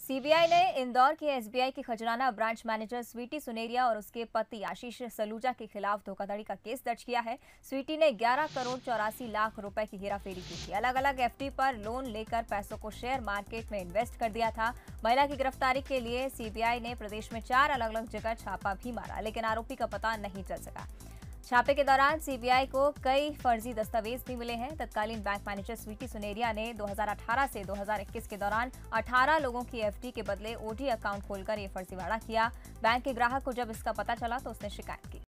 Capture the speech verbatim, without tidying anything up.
CBI ने इंदौर के SBI की खजराना ब्रांच मैनेजर स्वीटी सुनेरिया और उसके पति आशीष सलूजा के खिलाफ धोखाधड़ी का केस दर्ज किया है। स्वीटी ने ग्यारह करोड़ चौरासी लाख रुपए की हेराफेरी की थी। अलग अलग एफडी पर लोन लेकर पैसों को शेयर मार्केट में इन्वेस्ट कर दिया था। महिला की गिरफ्तारी के लिए सीबीआई ने प्रदेश में चार अलग अलग जगह छापा भी मारा, लेकिन आरोपी का पता नहीं चल सका। छापे के दौरान सीबीआई को कई फर्जी दस्तावेज भी मिले हैं। तत्कालीन बैंक मैनेजर स्वीटी सुनेरिया ने दो हज़ार अठारह से दो हज़ार इक्कीस के दौरान अठारह लोगों की एफडी के बदले ओडी अकाउंट खोलकर ये फर्जीवाड़ा किया। बैंक के ग्राहक को जब इसका पता चला तो उसने शिकायत की।